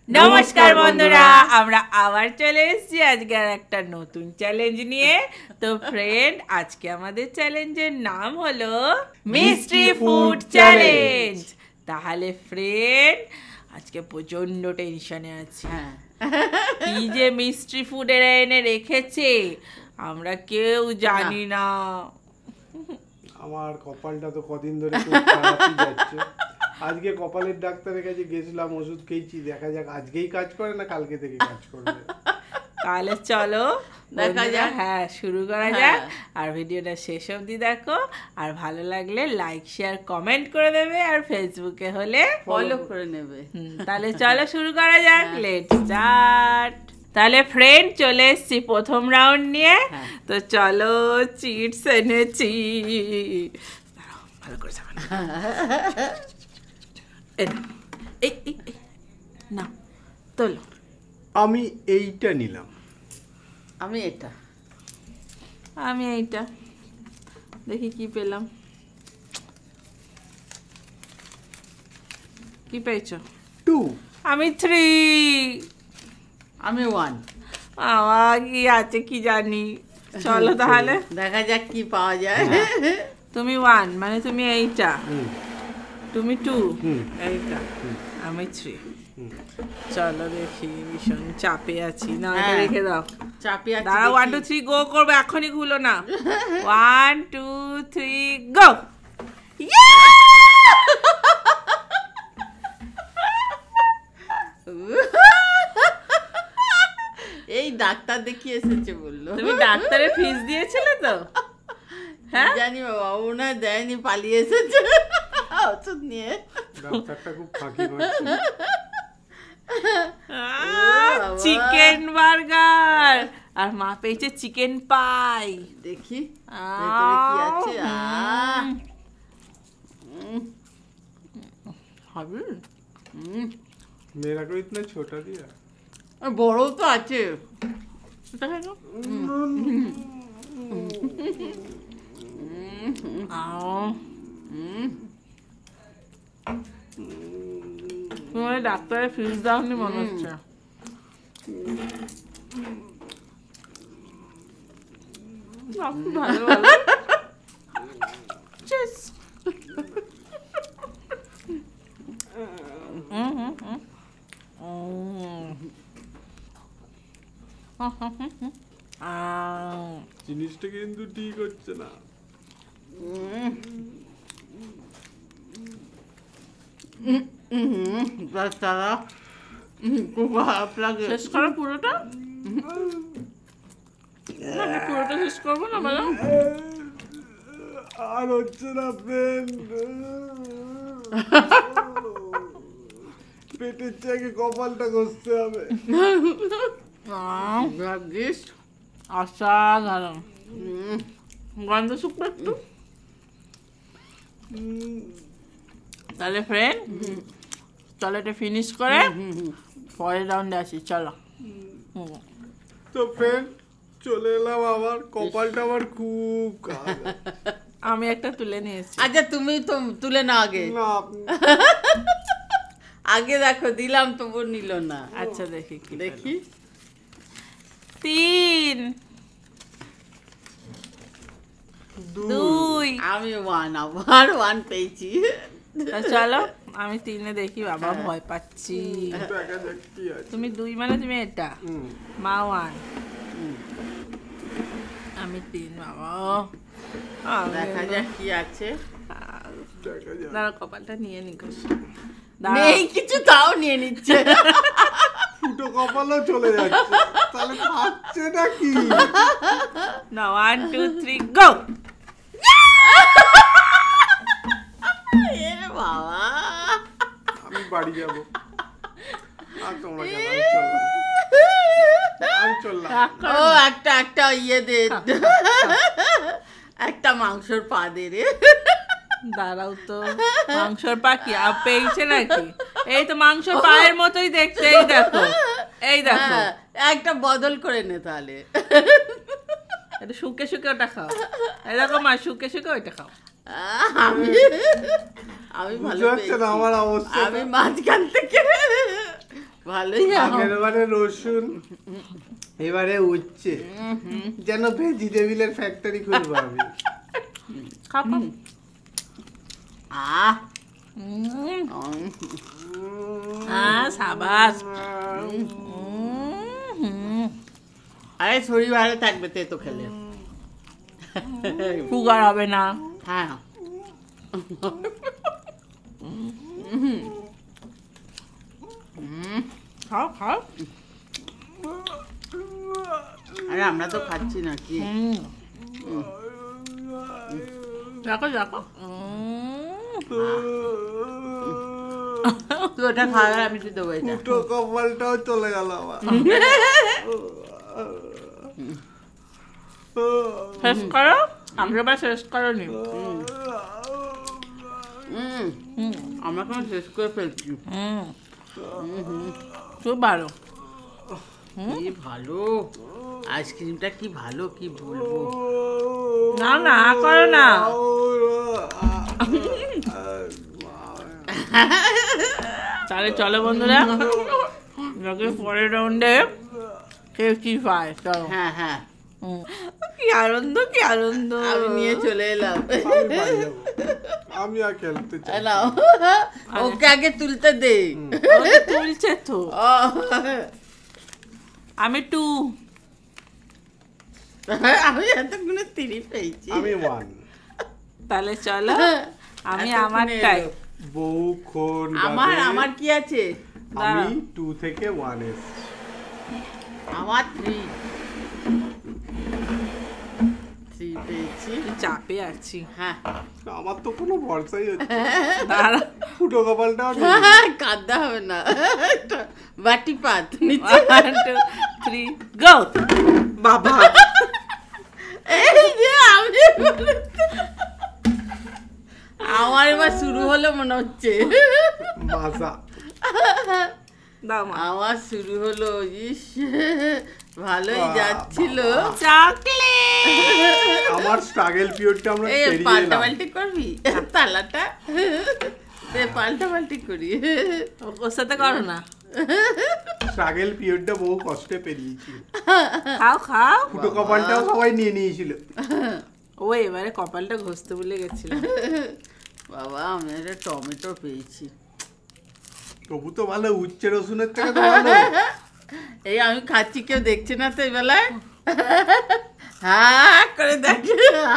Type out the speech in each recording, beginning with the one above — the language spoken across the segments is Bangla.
নমস্কার বন্ধুরা, আমরা আবার চলে এসেছি আজকে আর একটা নতুন চ্যালেঞ্জ নিয়ে। তো ফ্রেন্ড, আজকে আমাদের চ্যালেঞ্জের নাম হলো মিস্ট্রি ফুড চ্যালেঞ্জ। তাহলে ফ্রেন্ড, আজকে প্রচন্ড টেনশনে আছি। কি যে মিস্ট্রি ফুড এরা এনে রেখেছে আমরা কেউ জানি না। আমার কপালটা তো কদিন ধরে খুব খারাপই যাচ্ছে। আজকে কপালের ডাক্তারের কাছে গেছিলাম, ওষুধ খেয়েছি, দেখা যাক আজকেই কাজ করে না কালকে থেকে কাজ করবে। তাহলে চলো দেখা যাক, হ্যাঁ শুরু করা যাক। আর ভিডিওটা শেষ অবধি দেখো, আর ভালো লাগলে লাইক শেয়ার কমেন্ট করে দেবে, আর ফেসবুকে হলে ফলো করে নেবে। তাহলে চলো শুরু করা যাক, লেটস স্টার্ট। তাহলে ফ্রেন্ড, চলে এসছি প্রথম রাউন্ড নিয়ে। তো চলো, চিটস এনেছি, ভালো করে না তোলো। আমি এইটা নিলাম। আমি এটা, আমি এইটা, দেখি কি পেলাম। কি পেয়েছো? 2। আমি 3। আমি 1। আমার কি আছে কি জানি। চলো তাহলে দেখা যাক কি পাওয়া যায়। তুমি 1 মানে তুমি এইটা, তুমি 2 এইটা, আমি 3। চলো দেখি, ভীষণ চাপে আছি না, রেখে দাও। চাপে আছি, দাঁড়াও, 1 2 3 গো করবে, এখনই খুলো না। 1 2 3 গো। এই ডাক্তার দেখিয়ে এসেছে বললো। তুমি ডাক্তারের ফিস দিয়েছিলে তো? হ্যাঁ জানি বাবা, ওনার দেয়নি, পালিয়ে এসেছে ওষুধ নিয়ে। ডাক্তারটা খুব ফাঁকি মারছে। চিকেন বার্গার, আর মা পেয়েছে চিকেন পাই। দেখি ভেতরে কি আছে। হবে मेरा को इतना छोटा दिया। বড় তো আছে। তোমার ডাক্তারের ফিস দাওনি মনে হচ্ছে। ভালো ভালো। জিনিসটা কিন্তু ঠিক হচ্ছে না। তারা খুব খারাপ লাগে। শেষ করো পুরোটা, পুরোটা শেষ করবো না বলো। আর হচ্ছে না ফ্রেন্ড, পেটের জায়গায় কপালটা ঘষতে হবে। অসাধারণ গন্ধ, শুকনো একটু। তাহলে ফ্রেন্ড, চলো এটা ফিনিশ করে পরের রাউন্ডে আসি। চলো। তো ফ্রেন্ড, চলে এলাম। আবার কপালটা আমার খুব খারাপ। আমি একটা তুলে নিয়েছি। আচ্ছা তুমি তো তুলে না আগে। না, আগে দেখো দিলাম, তবু নিল না। আচ্ছা দেখি কি দেখি। 3 2। আমি 1, আবার 1 পেয়েছি। চলো আমি 3-এ দেখি। বাবা ভয় পাচ্ছি। তুমি 2 মানে তুমি এটা, মা 1, আমি 3। বাবা দেখা যাক কি আছে। দাঁড়া, কপালটা নিয়ে নিকো। নেই কিছু, তাও নিয়ে নিচ্ছে। ফুটো কপালও চলে যাচ্ছে, তাহলে খাচ্ছে নাকি? না, 1 2 3 গো। বাবা, আমি বাড়ি যাবো। আর তোমরা কেন? আমি চললাম। ও একটা ইয়ে দে, একটা মাংসর পা দে রে। দাঁড়াও তো, মাংসর পা কি পেয়েছে নাকি? এই তো মাংসর পায়ের মতোই দেখতে। এই দেখো, এই দেখো। একটা বদল করে নে তাহলে। এটা শুকে শুকে ওটা খাও। এই দেখো মা, শুকে শুকে ওইটা খাও। আমি ভালো পেয়েছি। আমার অবস্থা আমি মাঝখান থেকে ভালোই আগের বারে রসুন, এবারে উচ্ছে, যেন ভেজিটেবিলের ফ্যাক্টরি খুলবো আমি। খাও আহ সাবাস। আরে শরীর ভালো থাকবে তেতো খেলে। সুগার হবে না। হ্যাঁ খাও খাও। আরে আমরা তো খাচ্ছি না কি। দেখো দেখো। তুই ওটা খাওয়া, আমি তো দেবো এটা। ফুটো কপালটাও চলে গেল আমার। শেষ করো, আমরা শেষ করো নি। আমরা কেন শেষ করে ফেলছি। খুব ভালো। কি ভালো আইসক্রিমটা, কি ভালো কি বলবো। না না করো না। তাহলে চলো বন্ধুরা, পরের রাউন্ডে কেফসি পায়। চলো। হ্যাঁ হ্যাঁ, কি আনন্দ কি আনন্দ। আমি নিয়ে চলে এলাম। আমি আর খেলতে চাই। নাও, ওকে আগে তুলতে দে। তুলছে তো। আমি 2। আমি এতগুলো 3 পেয়েছি। আমি 1। তাহলে চলো, আমি এতক্ষণে আমারটাই। এলো। বহুক্ষণ আমার কি আছে? আমি 2 থেকে 1 এসেছি। আমার 3 পেয়েছি। চাপে আছি। হ্যাঁ, আমার তো কোনো ভরসাই হচ্ছে না। দাঁড়া। ফুটো কপালটাও কাঁদতে হবে না, বাটি পাত নিচে। 1 2 3 গো। বাবা এই যে আমি আমার এবার শুরু হলো মনে হচ্ছে। মাজা। দাও মা। আমার শুরু হলো। ইস, ভালোই যাচ্ছিল। চকলেট। আমার স্ট্রাগল পিরিয়ডটা আমরা এই পেরিয়ে পাল্টা এলাম। পাল্টি করবি তালাটা? পাল্টা পাল্টি করি। ওর সাথে করো না। স্ট্রাগল পিরিয়ডটা বহু কষ্টে পেরিয়েছি। খাও খাও। ফুটো কপালটাও সবাই নিয়ে নিয়েছিল। ও এবারে কপালটা ঘষতে ভুলে গেছিল। বাবা, আমি একটা টমেটো পেয়েছি। তবু তো ভালো, উচ্ছে রসুনের থেকে তো ভালো। এই আমি খাচ্ছি, কেউ দেখছে না তো এই বেলায়। হ্যাঁ করে দেখে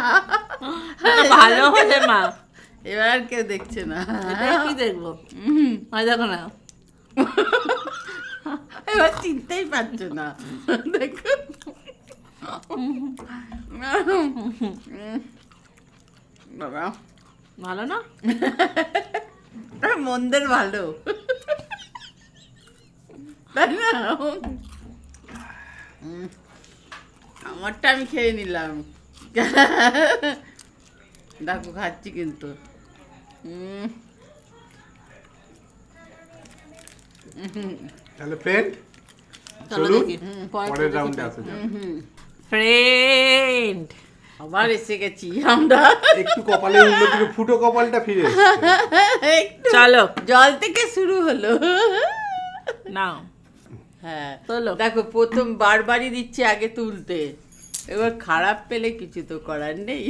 ভালো হলে মা। এবার আর কেউ দেখছে না। এটাই কি দেখবো? দেখো না। এবার চিনতেই পারছো না। দেখো, বাবা ভালো না? মন্দের ভালো, তাই না? আমারটা আমি খেয়ে নিলাম। দেখো খাচ্ছি কিন্তু। তাহলে ফ্রেন্ড, চলো চলুন দেখি পরের রাউন্ডে আসা যাক। ফ্রেন্ড। আবার এসে গেছি আমরা। একটু কপালে উন্নতি, ফুটো কপালটা ফিরে এসেছে। একটু চলো জল থেকে শুরু হলো। নাও। হ্যাঁ, তোলো। দেখো প্রথম বারবারই দিচ্ছে আগে তুলতে। এবার খারাপ পেলে কিছু তো করার নেই।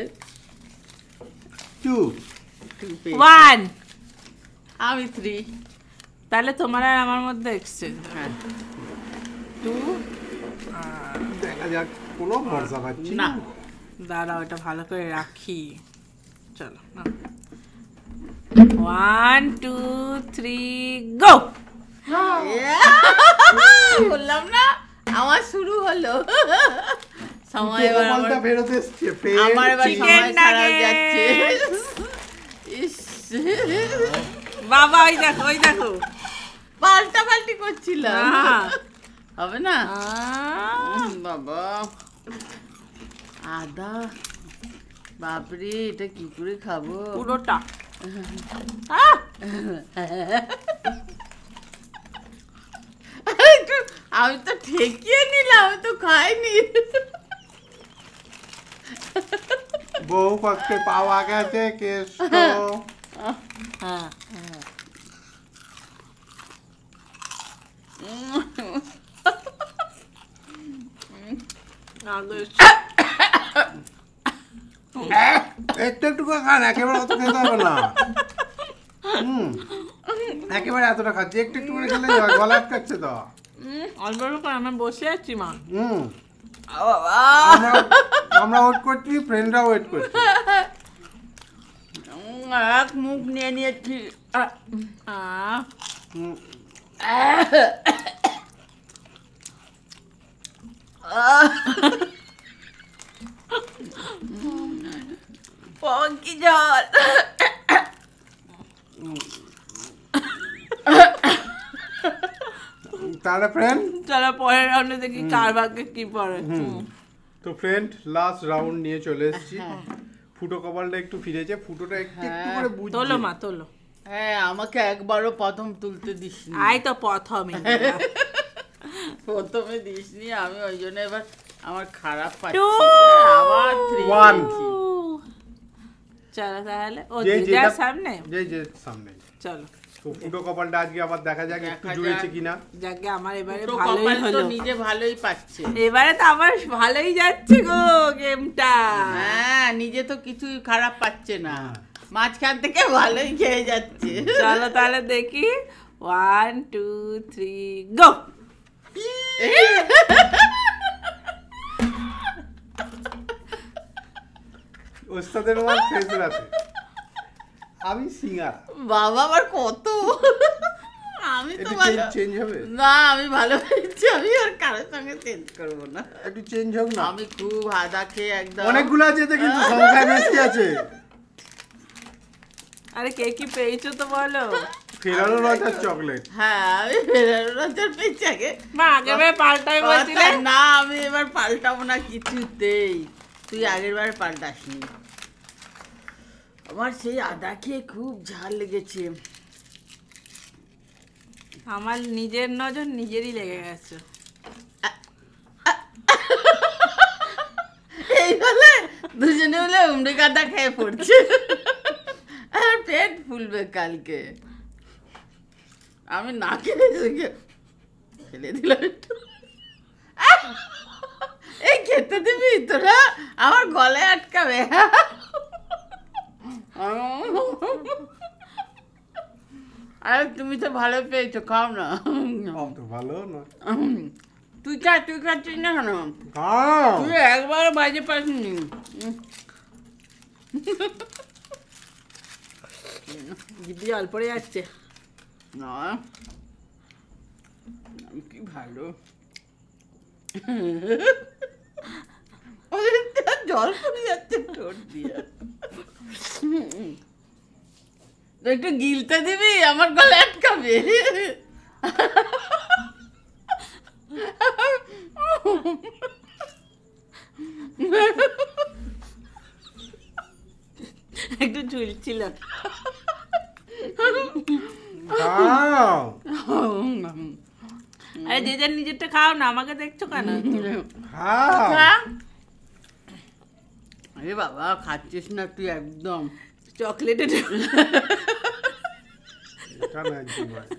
2 1। আমি 3। তাহলে তোমার আর আমার মধ্যে এক্সচেঞ্জ। হ্যাঁ 2। দেখা যাক, কোনো ভরসা পাচ্ছি না। না। দাঁড়াও, এটা ভালো করে রাখি। চলো না। 1 2 3 গো। বললাম না, আমার শুরু হলো। সময় ফুটো এবার কপালটা ফেরত এসছে। আমার এবার Chicken সময় খারাপ nuggets। যাচ্ছে। ইস, বাবা ওই দেখো ওই দেখো। পাল্টা পাল্টি করছিলাম। না। হবে না? আহ, বাবা, আদা, বাপরে, এটা কি করে খাবো? পুরোটা। আহ, আমি তো ঠেকিয়ে নিলাম, আমি তো খাইনি। বহু কষ্টে পাওয়া গেছে কেষ্ট। হ্যাঁ একটু একটু করে খান, একেবারে অত খেতে হবে না। একেবারে এতটা খাচ্ছি, একটু একটু করে খেলে গলা আটকাচ্ছে তো। অল্প অল্প করে আমি বসে আছি মা। আমরা ওয়েট করছি, ফ্রেন্ডরা ওয়েট করছি। এক মুখ নিয়ে নিয়েছি। পঙ্কি জল। তাহলে ফ্রেন্ড চলো পরের রাউন্ডে দেখি কার ভাগ্যে কি পড়ে। তো ফ্রেন্ড লাস্ট রাউন্ড নিয়ে চলে এসেছি। ফুটো কপালটা একটু ফিরেছে, ফুটোটা একটু একটু করে বুঝছে। তোলো মা তোলো। হ্যাঁ, আমাকে একবারও প্রথম তুলতে দিসনি। আই তো প্রথমে প্রথমে দিসনি, আমি ওই জন্য এবার আমার খারাপ পাচ্ছি। Two. আবার 1 চলো তাহলে ও যে দিদার সামনে যে সামনে। চলো তো ফুটো কপালটা আজকে আবার দেখা যাক একটু দেখা জুড়েছে যাক। কিনা। যাকে আমার এবারে দুটো ভালোই কপাল তো হলো। নিজে ভালোই পাচ্ছে। এবারে তো আমার ভালোই যাচ্ছে গো গেমটা। হ্যাঁ, নিজে তো কিছুই খারাপ পাচ্ছে না, মাঝখান থেকে ভালোই খেয়ে যাচ্ছে। চলো তাহলে দেখি 1 2 3 গো। ওস্তাদের মাল শেষ রাতে, আমি সিঙ্গারা। বাবা আবার কত, আমি তো একটু ভালো চেঞ্জ হবে না, আমি ভালো পেয়েছি, আমি আর কারোর সঙ্গে চেঞ্জ করবো না। একটু চেঞ্জ হোক না। আমি খুব আদা খেয়ে একদম। অনেকগুলো আছে তো, কিন্তু সংখ্যায় বেশি আছে। আরে কে কি পেয়েছো তো বলো। ফেরানো রজার চকলেট। হ্যাঁ, আমি ফেরানো রাজার পেয়েছি আগে। মা আগেরবার পাল্টাই বলছিলে। না, আমি এবার পাল্টাবো না কিছুতেই। তুই আগের বার পাল্টাসনি। আমার সেই আদা খেয়ে খুব ঝাল লেগেছে। আমার নিজের নজর নিজেরই লেগে গেছে। এই বলে দুজনে মিলে উমড়ে কাটা খেয়ে পড়ছে, আর পেট ফুলবে কালকে। আমি না খেয়ে ফেলে দিলাম একটু। এই খেতে দিবি তোরা, আমার গলায় আটকাবে। আরে তুমি তো ভালো পেয়েছো, খাও না। তো ভালো না, তুই খাচ্ছিস না কেন? খাও। তুই একবার বাজে পাসনি। জিভে জল পড়ে যাচ্ছে। না, আমি কি ভালো। জল পড়ে যাচ্ছে ঠোঁট দিয়ে। একটু গিলতে দিবি, আমার গলা আটকাবে। একটু ঝুলছিল। খাও। আরে যে যার নিজেরটা খাও না, আমাকে দেখছো কেন? খাও। আরে বাবা, খাচ্ছিস না তুই একদম। চকলেটে এখানে একদম নয়।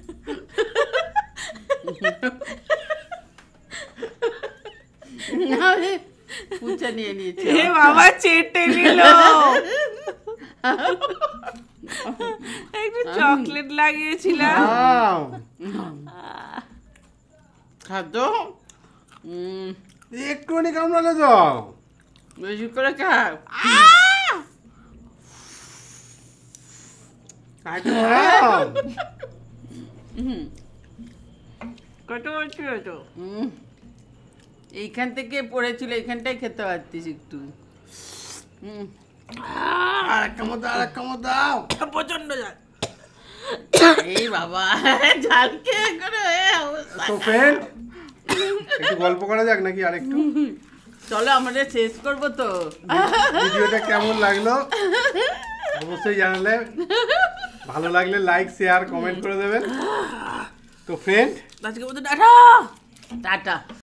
পুচা নিয়ে নিয়েছি। এ বাবা চেটে নিল। একটু চকলেট লাগিয়েছিলাম। খাও। খাতো একটুখানি কামড়ালে তো। বেশি করে খা। খাও। কত বলছি তো? এইখান থেকে পড়েছিল, এইখানটাই খেতে পারতিস একটু। আর এক কামড় দাও, আর এক কামড় দাও। প্রচন্ড জাল। এই বাবা, ঝাল খেয়ে করে অবস্থা। তো ফ্রেন্ড একটু গল্প করা যাক নাকি আরেকটু? চলো আমাদের শেষ করবো তো। ভিডিওটা কেমন লাগলো অবশ্যই জানালে, ভালো লাগলে লাইক শেয়ার কমেন্ট করে দেবেন। তো ফ্রেন্ড আজকে মতো টাটা। টাটা।